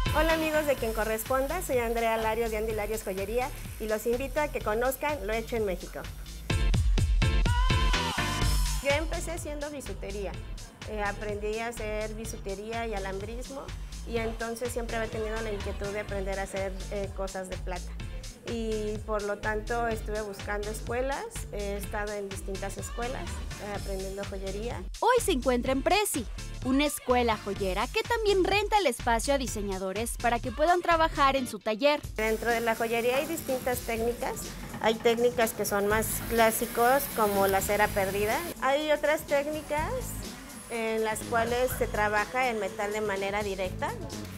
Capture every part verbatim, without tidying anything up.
Hola amigos de Quien Corresponda, soy Andrea Larios de Andy Larios Joyería y los invito a que conozcan lo hecho en México. Yo empecé haciendo bisutería, eh, aprendí a hacer bisutería y alambrismo y entonces siempre había tenido la inquietud de aprender a hacer eh, cosas de plata. Y por lo tanto estuve buscando escuelas, he estado en distintas escuelas eh, aprendiendo joyería. Hoy se encuentra en Prezi, una escuela joyera que también renta el espacio a diseñadores para que puedan trabajar en su taller. Dentro de la joyería hay distintas técnicas. Hay técnicas que son más clásicos, como la cera perdida. Hay otras técnicas en las cuales se trabaja el metal de manera directa.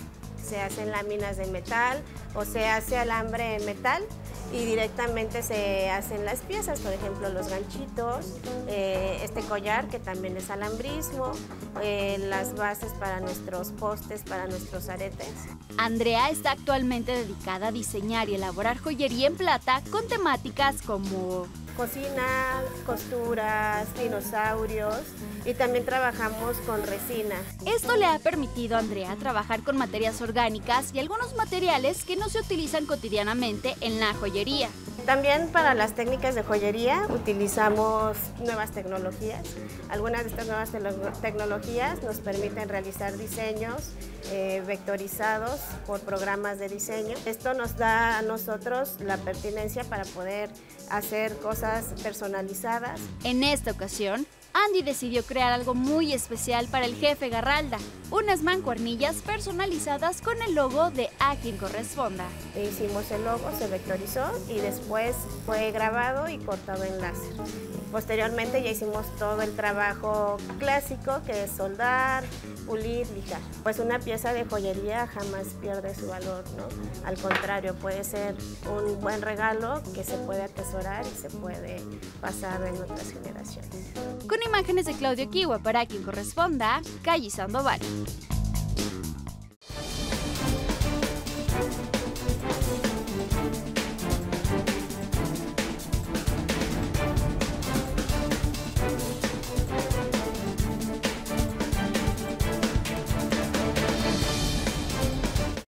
Se hacen láminas de metal o se hace alambre en metal y directamente se hacen las piezas, por ejemplo los ganchitos, eh, este collar que también es alambrismo, eh, las bases para nuestros postes, para nuestros aretes. Andrea está actualmente dedicada a diseñar y elaborar joyería en plata con temáticas como cocina, costuras, dinosaurios y también trabajamos con resina. Esto le ha permitido a Andrea trabajar con materias orgánicas y algunos materiales que no se utilizan cotidianamente en la joyería. También para las técnicas de joyería utilizamos nuevas tecnologías. Algunas de estas nuevas tecnologías nos permiten realizar diseños eh, vectorizados por programas de diseño. Esto nos da a nosotros la pertinencia para poder hacer cosas personalizadas. En esta ocasión, Andy decidió crear algo muy especial para el jefe Garralda, unas mancuernillas personalizadas con el logo de A Quien Corresponda. Hicimos el logo, se vectorizó y después fue grabado y cortado en láser. Posteriormente ya hicimos todo el trabajo clásico, que es soldar, pulir, lijar. Pues una pieza de joyería jamás pierde su valor, ¿no? Al contrario, puede ser un buen regalo que se puede atesorar y se puede pasar en otras generaciones. Con imágenes de Claudio Kiwa para Quien Corresponda, Calle Sandoval.